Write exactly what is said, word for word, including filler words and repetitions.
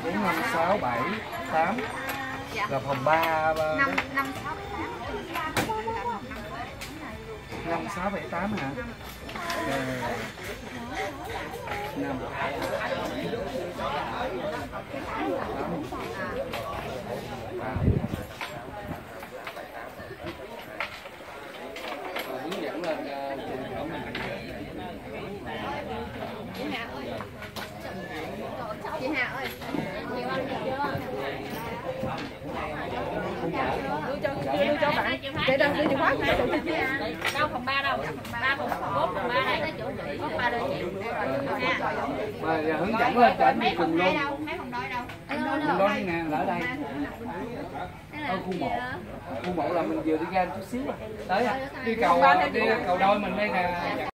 bốn, năm, sáu, bảy, tám. Là phòng ba năm, năm, sáu, bảy, tám. năm, sáu, bảy, tám hả? năm. Hướng dẫn lên chị Hà ơi, chịu ăn chưa? Đưa cho đưa cho bạn. Để đâu đưa chìa khóa cho chị. Đâu phòng ba đâu? Ba phòng bốn phòng ba đây. Có ba đây chị. Mà hướng dẫn lên cho anh đi cùng luôn. Mấy phòng đôi đâu? Phòng đôi nè, ở đây. Ở khu một. Khu một là mình vừa đi ra chút xíu. Tới đi cầu đi cầu đôi mình đây nè.